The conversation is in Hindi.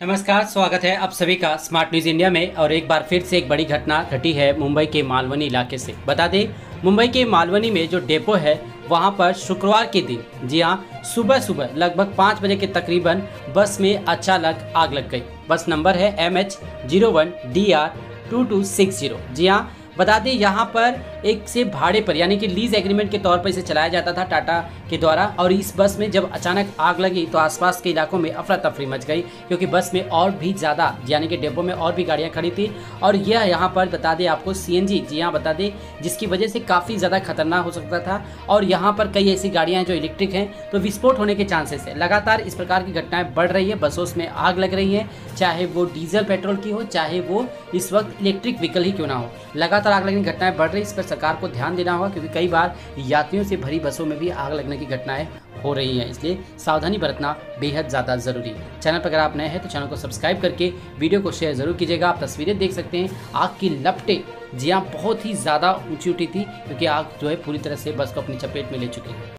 नमस्कार, स्वागत है आप सभी का स्मार्ट न्यूज़ इंडिया में। और एक बार फिर से एक बड़ी घटना घटी है मुंबई के मालवनी इलाके से। बता दें, मुंबई के मालवनी में जो डेपो है वहां पर शुक्रवार के दिन, जी हां, सुबह सुबह लगभग 5 बजे के तकरीबन बस में अचानक आग लग गई। बस नंबर है MH01DR2260। जी हां, बता दें यहाँ पर एक से भाड़े पर यानी कि लीज एग्रीमेंट के तौर पर इसे चलाया जाता था टाटा के द्वारा। और इस बस में जब अचानक आग लगी तो आसपास के इलाकों में अफरा तफरी मच गई, क्योंकि बस में और भी ज़्यादा यानी कि डिब्बों में और भी गाड़ियाँ खड़ी थी। और यह यहाँ पर बता दें आपको CNG, जी हाँ बता दें, जिसकी वजह से काफ़ी ज़्यादा खतरनाक हो सकता था। और यहाँ पर कई ऐसी गाड़ियाँ हैं जो इलेक्ट्रिक हैं, तो विस्फोट होने के चांसेस है। लगातार इस प्रकार की घटनाएं बढ़ रही है, बसों में आग लग रही है, चाहे वो डीजल पेट्रोल की हो, चाहे वो इस वक्त इलेक्ट्रिक व्हीकल ही क्यों ना हो। लगातार आग लगने की घटनाएं बढ़ रही है, इस पर सरकार को ध्यान देना होगा, क्योंकि कई बार यात्रियों से भरी बसों में भी आग लगने की घटनाएं हो रही हैं। इसलिए सावधानी बरतना बेहद ज़्यादा ज़रूरी है। चैनल पर अगर आप नए हैं तो चैनल को सब्सक्राइब करके वीडियो को शेयर जरूर कीजिएगा। आप तस्वीरें देख सकते हैं, आग की लपटें जी हाँ बहुत ही ज़्यादा ऊंची उठी थी, क्योंकि आग जो है पूरी तरह से बस को अपनी चपेट में ले चुकी है।